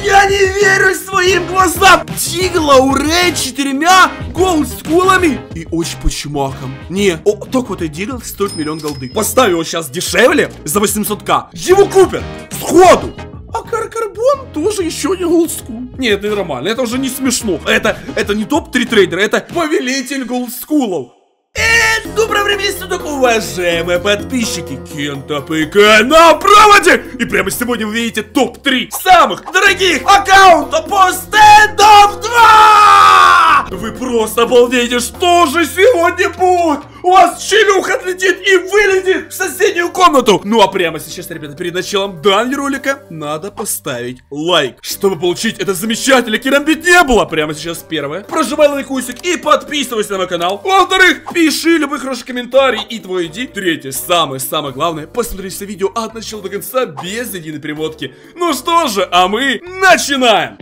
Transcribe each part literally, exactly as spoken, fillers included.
Я не верю своим глазам! Дигла Урей четырьмя голдскулами и очпочмаком. Не, о, только вот и Дигл стоит миллион голды. Поставил его сейчас дешевле за восемьсот ка. Его купят сходу. А Каркарбон тоже еще не голдскул. Нет, это нормально, это уже не смешно. Это, это не топ три трейдера, это повелитель голдскулов. Эй, доброе время суток, уважаемые подписчики. Кента ПК на проводе. И прямо сегодня вы видите топ три самых дорогих аккаунтов по стендов два. Вы просто обалдеете, что же сегодня будет. У вас челюха отлетит и вылетит в соседнюю комнату. Ну а прямо сейчас, ребята, перед началом данного ролика надо поставить лайк, чтобы получить это замечательное керамбит не было. Прямо сейчас первое. Прожимай лайкусик и подписывайся на мой канал. Во-вторых, пиши любой хороший комментарий и твой иди. Третье, самое-самое главное, посмотри все видео от начала до конца без единой перемотки. Ну что же, а мы начинаем.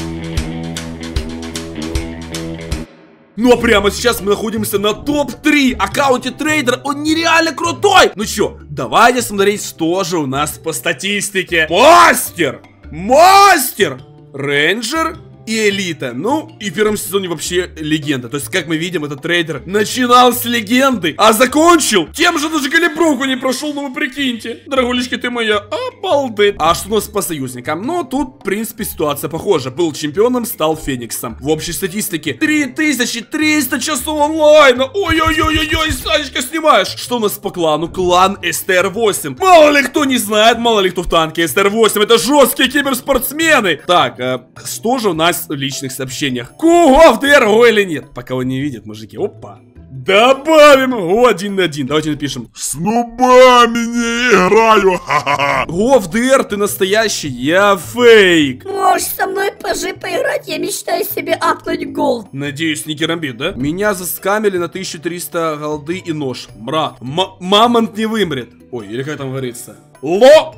Ну а прямо сейчас мы находимся на топ три аккаунте трейдера, он нереально крутой! Ну чё, давайте смотреть, что же у нас по статистике. Мастер! Мастер! Рейнджер и элита. Ну, и в первом сезоне вообще легенда. То есть, как мы видим, этот трейдер начинал с легенды, а закончил тем же, даже калибровку не прошел. Ну вы прикиньте, дорогулечки ты моя, обалдеть. А что у нас по союзникам? Ну, тут, в принципе, ситуация похожа. Был чемпионом, стал фениксом. В общей статистике три тысячи триста часов онлайна. Ой-ой-ой-ой-ой, Санечка, снимаешь. Что у нас по клану? Клан эс тэ эр восемь. Мало ли кто не знает, мало ли кто в танке. эс тэ эр восемь это жесткие киберспортсмены. Так, э, что же у нас в личных сообщениях? Кого в ДР или нет? Пока он не видит, мужики. Опа. Добавим Го один на один. Давайте напишем: с нубами не играю. Го в ДР, ты настоящий, я фейк. Можешь со мной пожи поиграть, я мечтаю себе апнуть голд. Надеюсь, не керамбит, да? Меня заскамили на тысячу триста голды и нож. Мрат, М мамонт не вымрет. Ой, или как там говорится? Ло.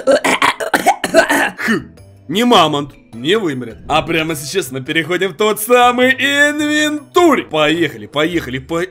Х. Не мамонт, не вымрет. А прямо сейчас мы переходим в тот самый инвентарь. Поехали, поехали, по...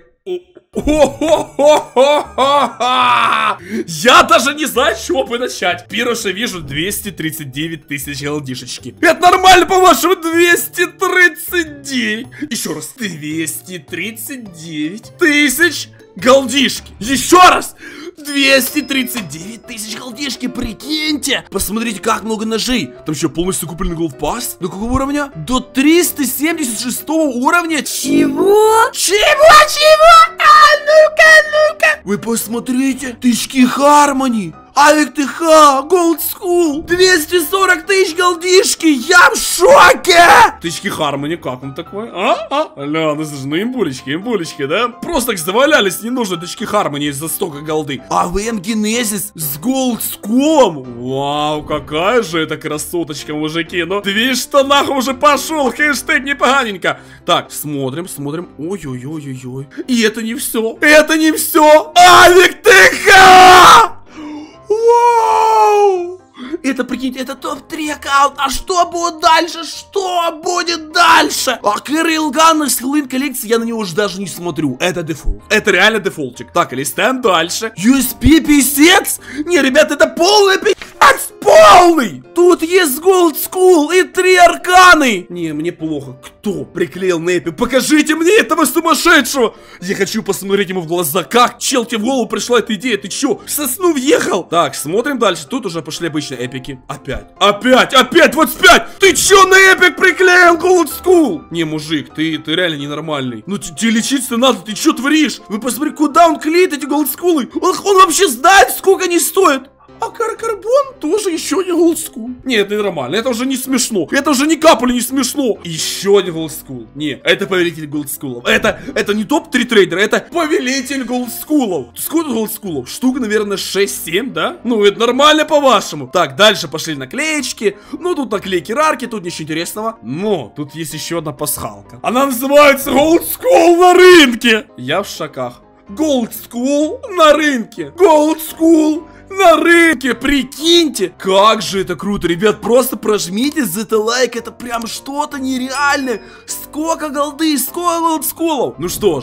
Я даже не знаю, с чего бы начать. Первое, что вижу, двести тридцать девять тысяч голдишечки. Это нормально, по-вашему? двести тридцать девять. Еще раз, двести тридцать девять тысяч голдишки. Еще раз. двести тридцать девять тысяч голдишки, прикиньте. Посмотрите, как много ножей. Там что, полностью купленный голдпасс? До какого уровня? До триста семьдесят шестого уровня. Чего? Чего? Чего? А ну-ка, ну-ка. Вы посмотрите, тычки Хармони, Авик ТХ, Голдскул, двести сорок тысяч голдишки, я в шоке! Тычки Хармони, как он такой? А? А? Ля, ну слушай, ну имбулечки, имбулечки, да? Просто так завалялись, не нужно тычки Хармони за столько голды. А ВМ Генезис с Голдскулом? Вау, какая же это красоточка, мужики. Ну, две штанах уже пошел, хэштег непоганенько. Так, смотрим, смотрим. Ой-ой-ой-ой-ой. И это не все, это не все. Авик ТХ! Вау! Это, прикиньте, это топ три аккаунт. А что будет дальше? Что будет дальше? А Кэрил Ганн из Хэллоуин коллекции, я на него уже даже не смотрю. Это дефолт. Это реально дефолтчик. Так, листаем дальше. ю эс пи пи-секс? Не, ребят, это полный пи***ц. Полный! Тут есть Голдскул и три арканы. Не, мне плохо. Кто приклеил на эпик? Покажите мне этого сумасшедшего. Я хочу посмотреть ему в глаза. Как, чел, тебе в голову пришла эта идея? Ты чё, в сосну въехал? Так, смотрим дальше. Тут уже пошли обычные эпики. Опять. Опять, опять, вот спять. Ты чё на эпик приклеил Голдскул? Не, мужик, ты, ты реально ненормальный. Ну, тебе лечиться надо, ты чё творишь? Вы посмотри, куда он клеит эти Голдскулы. Он, он вообще знает, сколько они стоят. А Каркарбон тоже еще не голдскул. Нет, это нормально, это уже не смешно. Это уже ни капли не смешно. Еще один голдскул. Не, это повелитель голдскулов. Это, это не топ три трейдера, это повелитель голдскулов. Сколько голдскулов? Штука, наверное, шесть-семь, да? Ну, это нормально по-вашему. Так, дальше пошли наклеечки. Ну, тут наклейки рарки, тут ничего интересного. Но, тут есть еще одна пасхалка. Она называется голдскул на рынке. Я в шоках. Голдскул на рынке. Голдскул на рынке, прикиньте. Как же это круто, ребят, просто прожмите за это лайк, это прям что-то нереальное. Сколько голды, сколько голдскулов. Ну что же,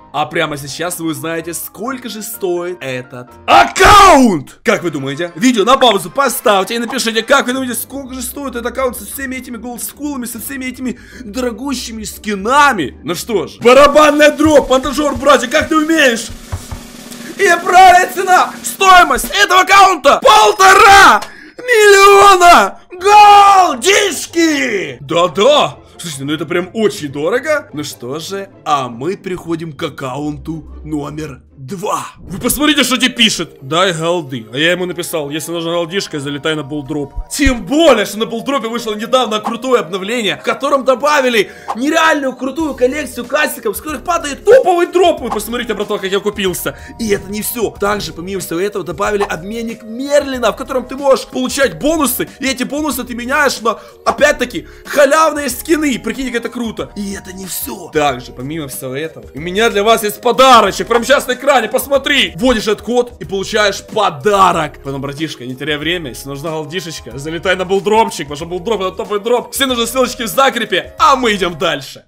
А прямо сейчас вы узнаете, сколько же стоит этот аккаунт. Как вы думаете? Видео на паузу поставьте и напишите, как вы думаете, сколько же стоит этот аккаунт со всеми этими голдскулами, со всеми этими дорогущими скинами. Ну что ж, барабанная дробь, монтажер, братья, как ты умеешь? И правильная цена, стоимость этого аккаунта полтора миллиона голдишки! Да-да! Слушайте, ну это прям очень дорого. Ну что же, а мы переходим к аккаунту номер два. Вы посмотрите, что тебе пишет. Дай голды. А я ему написал, если нужна голдишка, залетай на булдроп. Тем более, что на булдропе вышло недавно крутое обновление, в котором добавили нереальную крутую коллекцию кастиков, с которых падает топовый дроп. Вы посмотрите, братва, как я купился. И это не все. Также, помимо всего этого, добавили обменник Мерлина, в котором ты можешь получать бонусы. И эти бонусы ты меняешь на, опять-таки, халявные скины. Прикинь, как это круто. И это не все. Также, помимо всего этого, у меня для вас есть подарочек. Прямо сейчас на экране, посмотри. Вводишь этот код и получаешь подарок. Поэтому, братишка, не теряй время. Если нужна голдишечка, залетай на булдропчик. Потому что булдроп — это топовый дроп. Все нужны ссылочки в закрепе. А мы идем дальше.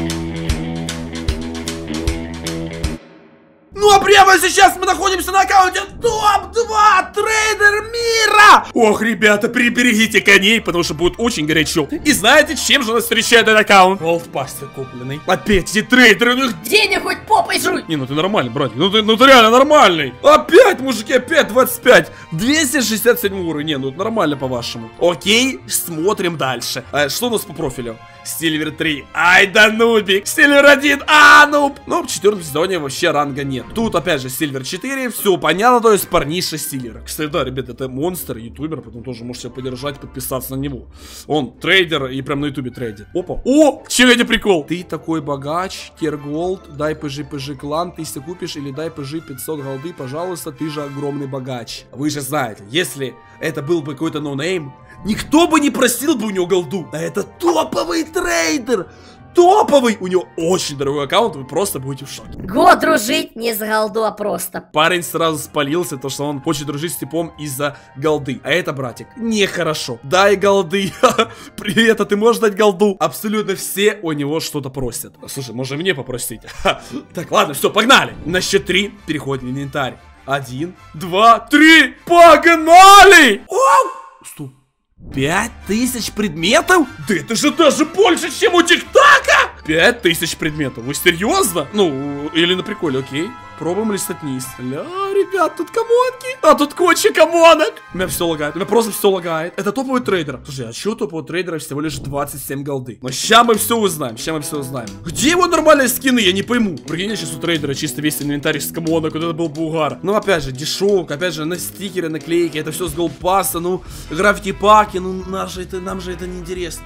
Ну а прямо сейчас мы находимся на аккаунте топ два трейдер мира! Ох, ребята, приберегите коней, потому что будет очень горячо. И знаете, чем же нас встречает этот аккаунт? Голдпастер купленный. Опять эти трейдеры, у них денег хоть попой жуй! Не, ну ты нормальный, братик, ну ты, ну ты реально нормальный. Опять, мужики, опять двадцать пять. двести шестьдесят семь уровень, не, ну это нормально по-вашему. Окей, смотрим дальше. А, что у нас по профилю? Сильвер три, ай да нубик. Сильвер один, а нуб. Ну, в четвертом сезоне вообще ранга нет. Тут опять же Сильвер четыре, все понятно, то есть парниша Сильвера. Кстати, да, ребят, это монстр, ютубер, поэтому тоже можете поддержать, подписаться на него. Он трейдер и прям на ютубе трейдер. Опа, о, че это прикол? Ты такой богач, Керголд, дай пж пж клан, ты если купишь, или дай пж пятьсот голды, пожалуйста, ты же огромный богач. Вы же знаете, если это был бы какой-то ноунейм, никто бы не просил бы у него голду. А это топовый трейдер. Топовый. У него очень дорогой аккаунт, вы просто будете в шоке. Год дружить не за голду, а просто. Парень сразу спалился, то что он хочет дружить с типом из-за голды. А это, братик, нехорошо. Дай голды. Привет, а ты можешь дать голду? Абсолютно все у него что-то просят. Слушай, можно мне попросить? Так, ладно, все, погнали. На счет три переходим в инвентарь. Один, два, три. Погнали! Оу! Стоп. Пять тысяч предметов? Да это же даже больше, чем у ТикТока! Пять тысяч предметов, вы серьезно? Ну, или на приколе, окей. Пробуем листать вниз. Ля, ребят, тут комонки. А тут куча комонок. У меня все лагает, у меня просто все лагает. Это топовый трейдер. Слушай, а что топового трейдера всего лишь двадцать семь голды? Но сейчас мы все узнаем, сейчас мы все узнаем. Где его нормальные скины, я не пойму. Прикинь, сейчас у трейдера чисто весь инвентарь с комонок, вот это был бы угар. Ну, опять же, дешевка, опять же, на стикеры, наклейки, это все с голдпасса, ну, граффити-паки, ну, нам же это, нам же это не интересно.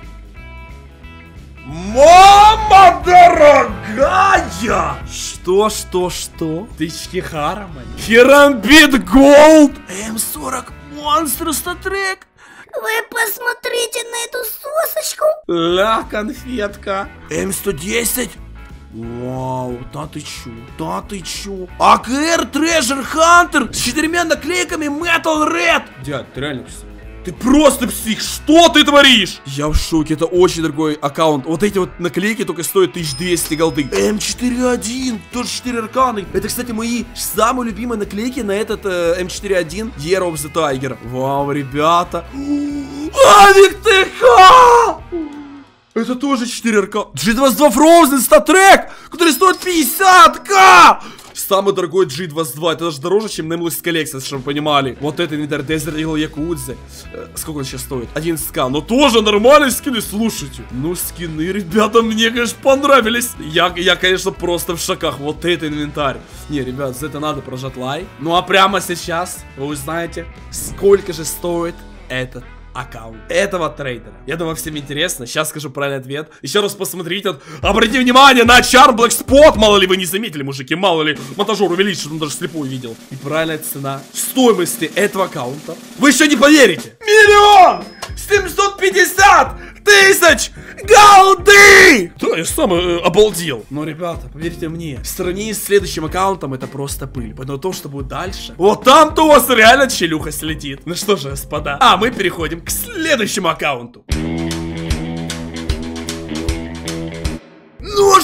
Мама дорогая! Что, что, что? Тычки Харама. Керамбит Голд! эм сорок монстр статрек. Вы посмотрите на эту сосочку. Ля, конфетка. эм сто десять. Вау, да ты чё, да ты чё. АКР Treasure Hunter с четырьмя наклейками Metal Red. Дядь, ты реально псих. Ты просто псих, что ты творишь? Я в шоке, это очень дорогой аккаунт. Вот эти вот наклейки только стоят тысяча двести голды. эм четыре один, тоже четыре арканы. Это, кстати, мои самые любимые наклейки на этот э, эм четыре один Year of the Tiger. Вау, ребята. Авик ТХ! Это тоже четыре аркана. джи двадцать два Frozen статрек, который стоит пятьдесят ка! Самый дорогой джи двадцать два, это даже дороже, чем Nameless Collection, чтобы вы понимали. Вот это инвентарь Desert Eagle Якудзе. Э, сколько он сейчас стоит? одиннадцать ка, но тоже нормальные скины, слушайте. Ну, скины, ребята, мне, конечно, понравились. Я, я, конечно, просто в шоках. Вот это инвентарь. Не, ребят, за это надо прожать лайк. Ну, а прямо сейчас вы узнаете, сколько же стоит этот аккаунт этого трейдера. Я думаю, всем интересно. Сейчас скажу правильный ответ. Еще раз посмотрите. Обратите внимание на Charm Black Spot. Мало ли вы не заметили, мужики. Мало ли монтажер увеличил, что он даже слепой видел. И правильная цена стоимости этого аккаунта. Вы еще не поверите. Миллион семьсот пятьдесят тысяч голды! Да, я сам э, обалдел. Но, ребята, поверьте мне, в сравнении с следующим аккаунтом это просто пыль. Потому то, что будет дальше, вот там-то у вас реально челюха слетит. Ну что же, господа, а мы переходим к следующему аккаунту. Ну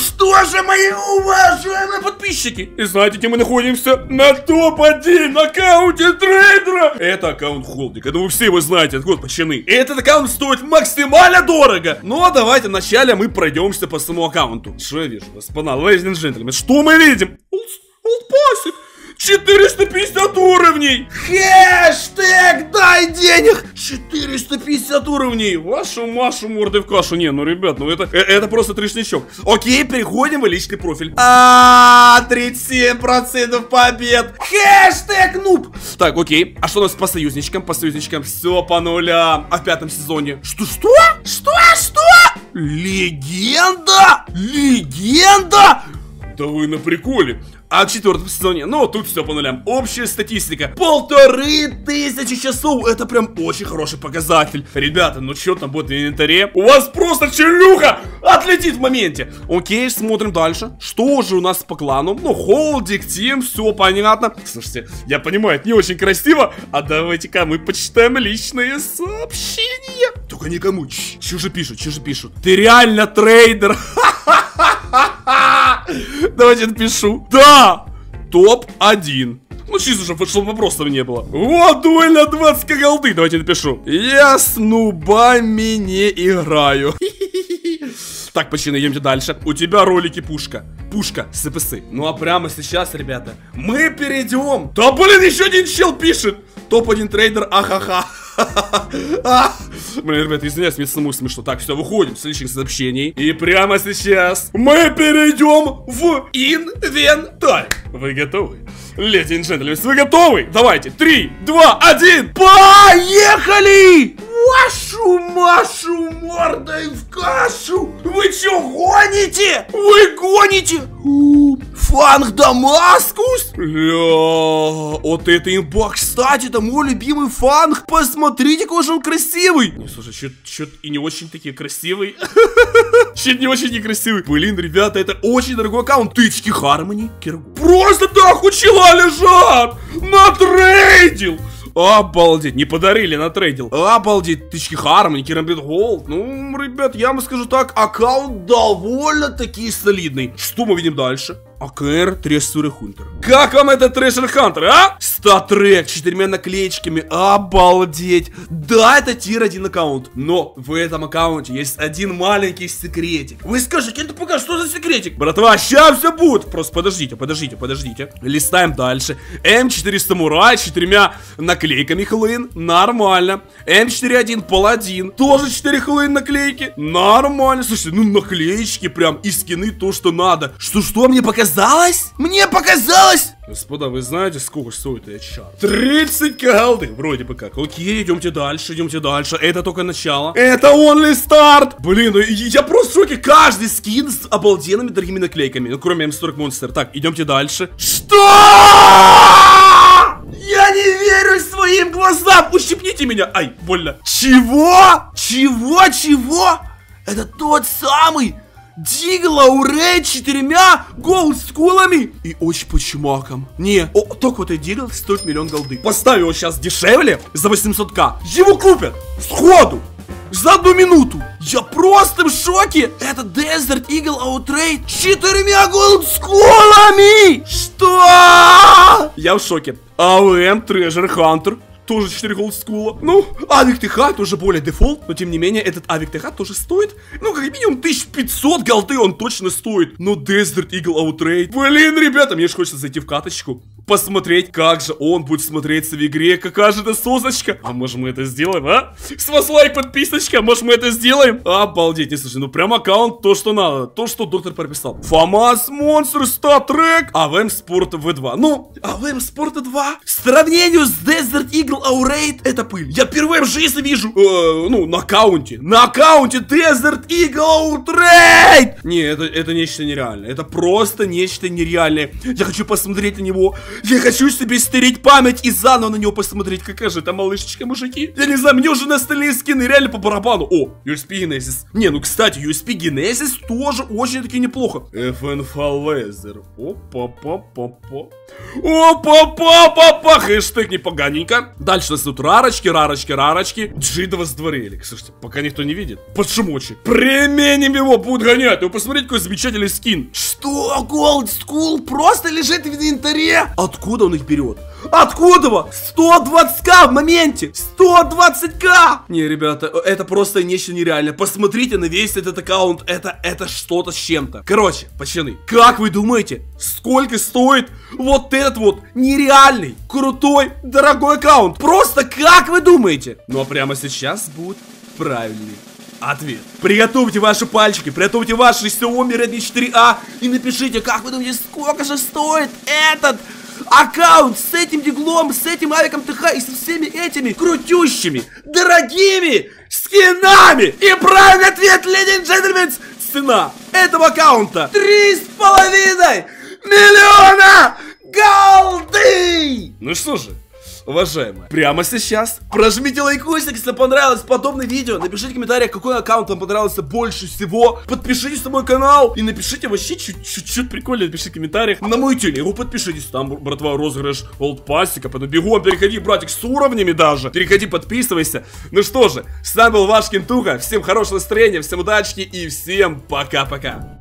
что же, мои уважаемые подписчики? И знаете, где мы находимся? На топ один аккаунте трейдера. Это аккаунт Холдик. Это вы все его знаете, откуда пацаны. Этот аккаунт стоит максимально дорого. Но давайте вначале мы пройдемся по своему аккаунту. Что я вижу, господа, ladies and gentlemen? Что мы видим? Олдпасик. четыреста пятьдесят уровней! Хэштег дай денег! четыреста пятьдесят уровней! Вашу Машу морды в кашу. Не, ну, ребят, ну это, это просто трешничок. Окей, переходим в личный профиль. А, тридцать семь процентов побед! Хэштег нуб! Так, окей. А что у нас по союзничкам? По союзничкам все по нулям. А в пятом сезоне? Что, что? Что, что? Легенда! Легенда! Да вы на приколе. А в четвертом сезоне, ну, тут все по нулям. Общая статистика. Полторы тысячи часов. Это прям очень хороший показатель. Ребята, ну что там будет в инвентаре? У вас просто челюха отлетит в моменте. Окей, смотрим дальше. Что же у нас по клану? Ну, Холдик, Тим, все понятно. Слушайте, я понимаю, это не очень красиво. А давайте-ка мы почитаем личные сообщения. Только никому. Че же пишут, че же пишут? Ты реально трейдер. Давайте напишу. Да! топ один. Ну, чисто, чтобы, чтобы вопросов не было. Вот, дуэль на двадцать голды. Давайте напишу. Я с нубами не играю. Так, почти идемте дальше. У тебя ролики пушка. Пушка, СПС. Ну, а прямо сейчас, ребята, мы перейдем. Да, блин, еще один чел пишет. топ один трейдер, ахаха. Блин, ребята, извиняюсь, мне самому смешно. Так, все, выходим с личных сообщений. И прямо сейчас мы перейдем в инвентарь. Вы готовы? Леди и джентльмены, вы готовы? Давайте, три, два, один, поехали! Вашу Машу мордой в кашу! Вы чё, гоните? Вы гоните? Фанг Дамаскус? Ля, вот это имба. Кстати, это мой любимый фанг. Посмотрите, какой же он красивый. Не, слушай, чё-то и не очень такие красивый. Чё-то не очень некрасивый. Блин, ребята, это очень дорогой аккаунт. Тычки Хармони, Киргу. Просто так у чела лежат. Натрейдил. Обалдеть, не подарили, натрейдил. Обалдеть, тычки Хармони, Керамбит Голд. Ну, ребят, я вам скажу так, аккаунт довольно-таки солидный. Что мы видим дальше? АКР Трэшер Хантер. Как вам этот Трэшер Хантер, а? Статрек, четырьмя наклеечками. Обалдеть. Да, это тир один аккаунт. Но в этом аккаунте есть один маленький секретик. Вы скажете, это пока что за секретик? Братва, сейчас все будет. Просто подождите, подождите, подождите. Листаем дальше. эм четыре Самурай с четырьмя наклейками Хэллоуин. Нормально. эм четыре один Паладин. Тоже четыре Хэллоуин наклейки. Нормально. Слушайте, ну наклеечки прям и скины то, что надо. Что-что мне показалось? Мне показалось! Господа, вы знаете, сколько стоит этот чар? тридцать голды, вроде бы как. Окей, идемте дальше, идемте дальше. Это только начало. Это only start. Блин, ну я просто в шоке. Каждый скин с обалденными дорогими наклейками. Ну, кроме эм сорок Monster. Так, идемте дальше. Что? Я не верю своим глазам. Ущипните меня. Ай, больно. Чего? Чего? Чего? Это тот самый Дигл Аурейд с четырьмя голдскулами и очень по чумакам. Не, о, только вот этот Дигл стоит миллион голды. Поставь его сейчас дешевле за восемьсот тысяч. Его купят сходу. За одну минуту. Я просто в шоке. Это Desert Eagle Outrage с четырьмя голдскулами. Что? Я в шоке. АВМ Treasure Hunter. Тоже четыре голдскула. Ну, Авик ТХ тоже более дефолт. Но тем не менее, этот Авик ТХ тоже стоит. Ну, как минимум тысяча пятьсот голды он точно стоит. Но Desert Eagle Outrage. Блин, ребята, мне же хочется зайти в каточку. Посмотреть, как же он будет смотреться в игре. Какая же это сосочка. А может мы это сделаем, а? С вас лайк, подписочка. Может мы это сделаем? Обалдеть, не слушай, ну прям аккаунт то, что надо. То, что доктор прописал. Фамас Монстр Статрек. АВМ Спорт вэ два. Ну, АВМ Спорт два в сравнении с Desert Eagle Outrage это пыль. Я впервые в жизни вижу. Э, ну, на аккаунте. На аккаунте Desert Eagle Outrage. Не, это, это нечто нереальное. Это просто нечто нереальное. Я хочу посмотреть на него. Я хочу себе стереть память и заново на него посмотреть. Какая же это малышечка, мужики. Я не знаю, мне уже на остальные скины реально по барабану. О, ю эс пи Genesis. Не, ну кстати, ю эс пи Genesis тоже очень-таки неплохо. эф эн эф Laser. Опа-па-па-па. Опа-па-па-па. Хэштег непоганенько. Дальше у нас тут рарочки, рарочки, рарочки. джи двадцать два релик. Слушайте, пока никто не видит. Подшумочек. Применим его, будет гонять. Вы посмотрите, какой замечательный скин. Что? Gold School просто лежит в инвентаре? Откуда он их берет? Откуда? сто двадцать ка в моменте! сто двадцать ка! Не, ребята, это просто нечто нереальное. Посмотрите на весь этот аккаунт. Это, это что-то с чем-то. Короче, пацаны, как вы думаете, сколько стоит вот этот вот нереальный, крутой, дорогой аккаунт? Просто как вы думаете? Ну а прямо сейчас будет правильный ответ. Приготовьте ваши пальчики, приготовьте ваши Xiaomi Redmi четыре а и напишите, как вы думаете, сколько же стоит этот аккаунт с этим диглом, с этим авиком ТХ и со всеми этими крутющими, дорогими скинами. И правильный ответ, леди и джентльмены, цена этого аккаунта три с половиной миллиона голды. Ну что же, уважаемые, прямо сейчас прожмите лайкусик, если понравилось подобное видео. Напишите в комментариях, какой аккаунт вам понравился больше всего. Подпишитесь на мой канал и напишите вообще чуть-чуть прикольно. Напишите в комментариях на мой телегу. Подпишитесь, там, братва, розыгрыш олдпассика. Потом бегом, переходи, братик, с уровнями даже. Переходи, подписывайся. Ну что же, с вами был ваш Кентуха. Всем хорошего настроения, всем удачи и всем пока-пока.